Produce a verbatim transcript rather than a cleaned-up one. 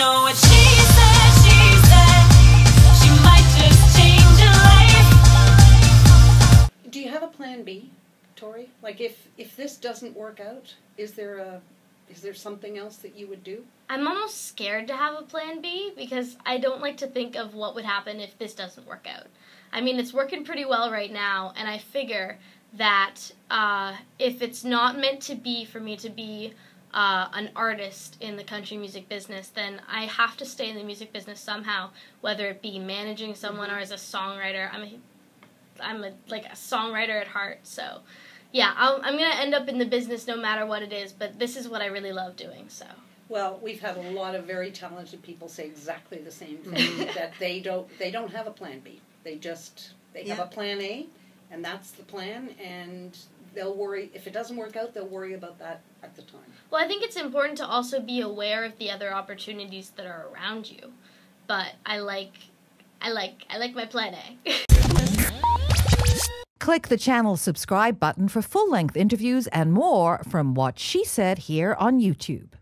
know what she said, she said she might just change your life. Do you have a plan B, Tori? Like if, if this doesn't work out, is there a is there something else that you would do? I'm almost scared to have a plan B because I don't like to think of what would happen if this doesn't work out. I mean, it's working pretty well right now, and I figure that uh, if it's not meant to be for me to be uh, an artist in the country music business, then I have to stay in the music business somehow, whether it be managing someone or as a songwriter. I'm a, I'm a, like a songwriter at heart, so yeah, I'll, I'm going to end up in the business no matter what it is, but this is what I really love doing, so. Well, we've had a lot of very talented people say exactly the same thing, that they don't they don't have a plan B. They just, they have Yeah. a plan A, and that's the plan, and they'll worry, if it doesn't work out, they'll worry about that at the time. Well, I think it's important to also be aware of the other opportunities that are around you, but I like, I like, I like my plan A. Click the channel subscribe button for full-length interviews and more from What She Said here on YouTube.